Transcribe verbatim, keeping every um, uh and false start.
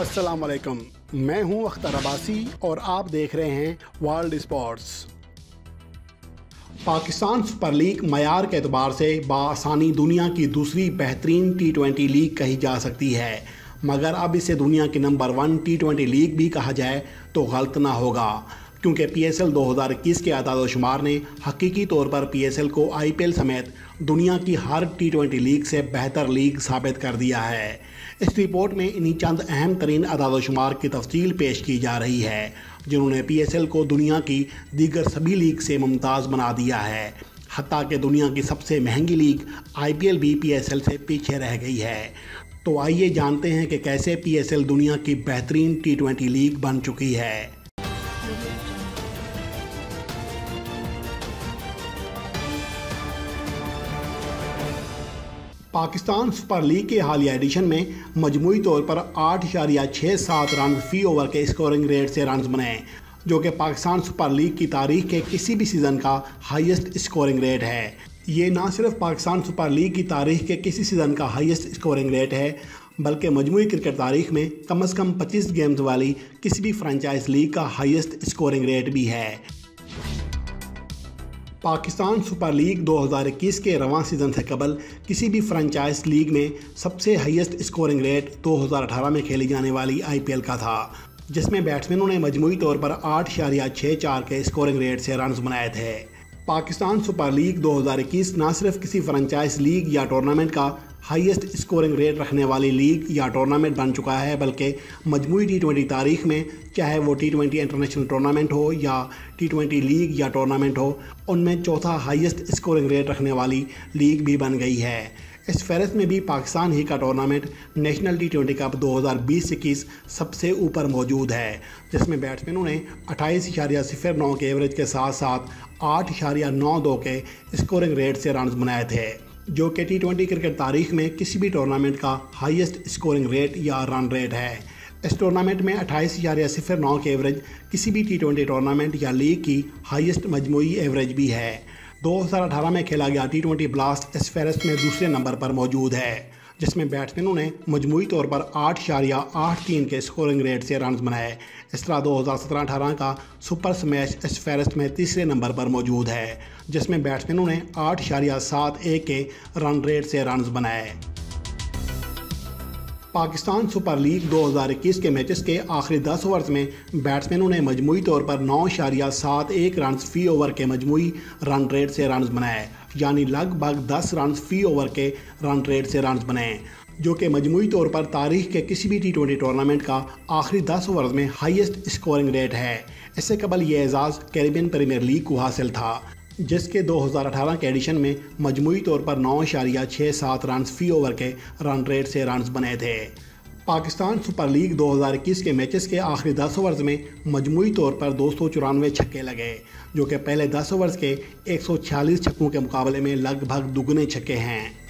अस्सलाम वालेकुम, मैं हूं अख्तर अब्बासी और आप देख रहे हैं world sports. Pakistan super league मयार के एतबार से बआसानी दुनिया की दूसरी बेहतरीन टी ट्वेंटी लीग कही जा सकती है, मगर अब इसे दुनिया की number one T twenty league भी कहा जाए तो गलत ना होगा, क्योंकि पी एस एल दो हज़ार इक्कीस के आदाद शुमार ने हकीकी तौर पर पी एस एल को आई पी एल समेत दुनिया की हर टी ट्वेंटी लीग से बेहतर लीग साबित कर दिया है। इस रिपोर्ट में इन्हीं चंद अहम तरीन आदाद शुमार की तफसील पेश की जा रही है, जिन्होंने पी एस एल को दुनिया की दीगर सभी लीग से मुमताज़ बना दिया है। हत्ता कि दुनिया की सबसे महंगी लीग आई पी एल भी पी एस एल से पीछे रह गई है। तो आइए जानते हैं कि कैसे पी एस एल दुनिया की बेहतरीन टी ट्वेंटी लीग बन चुकी है। पाकिस्तान सुपर लीग के हालिया एडिशन में मजमूई तौर पर आठ इशारिया छः सात रन फी ओवर के स्कोरिंग रेट से रन बने, जो कि पाकिस्तान सुपर लीग की तारीख के किसी भी सीज़न का हाईएस्ट स्कोरिंग रेट है। ये ना सिर्फ पाकिस्तान सुपर लीग की तारीख के किसी सीज़न का हाईएस्ट स्कोरिंग रेट है, बल्कि मजमूई क्रिकेट तारीख में कम अज़ कम पच्चीस गेम्स वाली किसी भी फ्रेंचाइज लीग का हाईएस्ट स्कोरिंग रेट भी है। पाकिस्तान सुपर लीग दो हज़ार इक्कीस के रवां सीज़न से कबल किसी भी फ्रेंचाइज लीग में सबसे हाईएस्ट स्कोरिंग रेट दो हज़ार अठारह में खेली जाने वाली आई पी एल का था, जिसमें बैट्समैनों ने मजमूई तौर पर आठ इशारिया छः चार के स्कोरिंग रेट से रन बनाए थे। पाकिस्तान सुपर लीग दो हज़ार इक्कीस ना सिर्फ किसी फ्रेंचाइज लीग या टूर्नामेंट का हाईएस्ट स्कोरिंग रेट रखने वाली लीग या टूर्नामेंट बन चुका है, बल्कि मजमूई टी ट्वेंटी तारीख में, चाहे वो टी ट्वेंटी इंटरनेशनल टूर्नामेंट हो या टी ट्वेंटी लीग या टूर्नामेंट हो, उनमें चौथा हाईएस्ट स्कोरिंग रेट रखने वाली लीग भी बन गई है। इस फहरिस्त में भी पाकिस्तान ही का tournament national T twenty cup दो हज़ार बीस इक्कीस सबसे ऊपर मौजूद है, जिसमें बैट्समैनों ने अट्ठाईस इशारिया सिफर नौ के एवरेज के साथ साथ आठ इशारिया नौ दो के स्कोरिंग रेट से रन बनाए थे, जो कि टी ट्वेंटी क्रिकेट तारीख में किसी भी टूर्नामेंट का हाईएस्ट स्कोरिंग रेट या रन रेट है। इस टूर्नामेंट में अट्ठाईस इशारिया सिफर नौ के एवरेज किसी भी टी ट्वेंटी टूर्नामेंट या लीग की हाईएस्ट मजमूई एवरेज भी है। दो हज़ार अठारह में खेला गया टी ट्वेंटी ब्लास्ट इस फहरिस्त में दूसरे नंबर पर मौजूद है, जिसमें बैट्समैनों ने मजमूई तौर पर आठ इशारिया आठ तीन के स्कोरिंग रेट से रन बनाए। इस तरह दो हज़ार सत्रह अठारह का सुपर स्मैश इस फहरिस्त में तीसरे नंबर पर मौजूद है, जिसमें बैट्समैनों ने आठ इशारिया सात एक के रन रेट से रन बनाए। पाकिस्तान सुपर लीग दो हज़ार इक्कीस के मैचेस के आखिरी दस ओवर्स में बैट्समैनों ने मजमूई तौर पर नौ इशारिया सात एक रन फी ओवर के मजमूई रन रेट से रन बनाए, यानी लगभग दस रन फी ओवर के रन रेट से रन बने, जो कि मजमूई तौर पर तारीख के किसी भी टी ट्वेंटी टूर्नामेंट का आखिरी दस ओवर्स में हाईएस्ट स्कोरिंग रेट है। इससे कबल ये एजाज़ कैरिबियन प्रीमियर लीग को हासिल था, जिसके दो हज़ार अठारह के एडिशन में मजमूई तौर पर नौ इशारिया छः सात रन फी ओवर के रन रेट से रन बने थे। पाकिस्तान सुपर लीग दो हज़ार इक्कीस के मैचेस के आखिरी दस ओवर्स में मजमूई तौर पर दो सौ चौरानवे छक्के लगे, जो कि पहले दस ओवर्स के एक सौ छियालीस छक्कों के मुकाबले में लगभग दुगने छक्के हैं।